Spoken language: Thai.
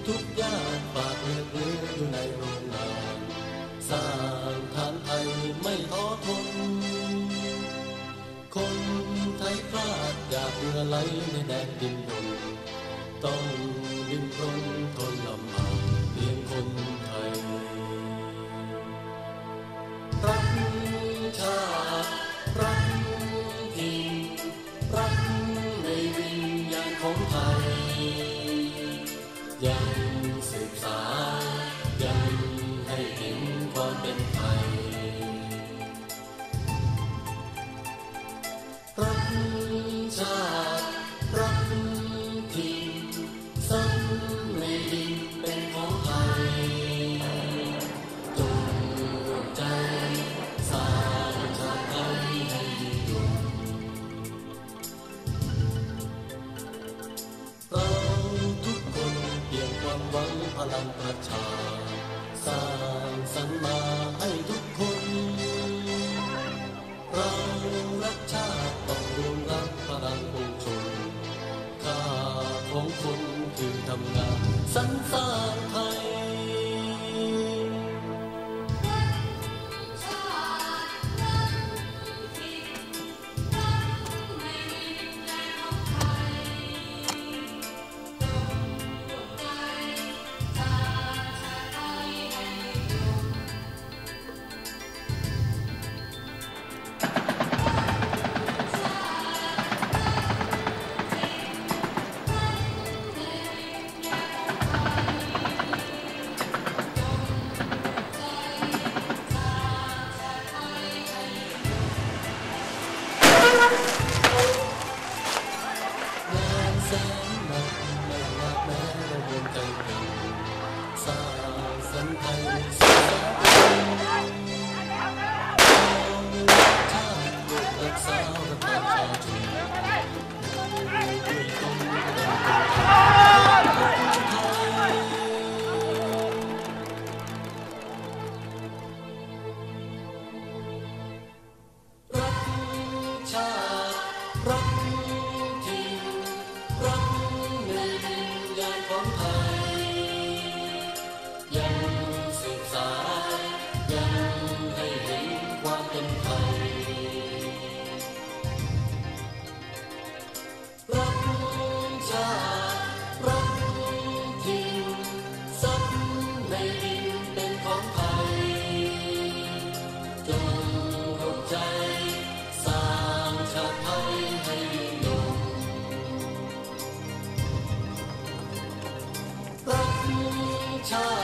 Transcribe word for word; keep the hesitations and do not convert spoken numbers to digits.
ทุกอย่างฝากเลือดเลืออยู่ในโรงงานสร้างฐานไทยไม่ท้อทนคนไทยพลาดอยากเรือไหลในแดนดินดนต้องดิ้นรนทนลำบากเลี้ยงคนไทยรักชาติรักถิ่นรักในวิญญาณของไทยยังสืบสานยังให้เห็นความเป็นไทยรักชาติรักถิ่นซ้ำในดินเป็นของไทยจงร่วมใจสร้างชาติไทยให้ยิ่งยงเราทุกคนเพียงความหวังพลังประชาสร้างสรรค์มาให้ทุกคนเรารักชาติต้องรวมรักพลังปวงชนค่าของคนคือทำงานสรรสร้างไทยแสนหนักไม่หนักแม้เรารวมใจกันสร้างสรรค์ไทยสุขสันต์เราชาติเพื่อรักษาประชาชนด้วยต้องการคนไทยรักชาติรักรักในวิญญาณของไทยยังสืบสานยังให้เห็นความเป็นไทยรักชาติรักถิ่นซ้ำในดินเป็นของไทยจงรวมใจสร้างชาติไทยให้ยิ่งยงรักชา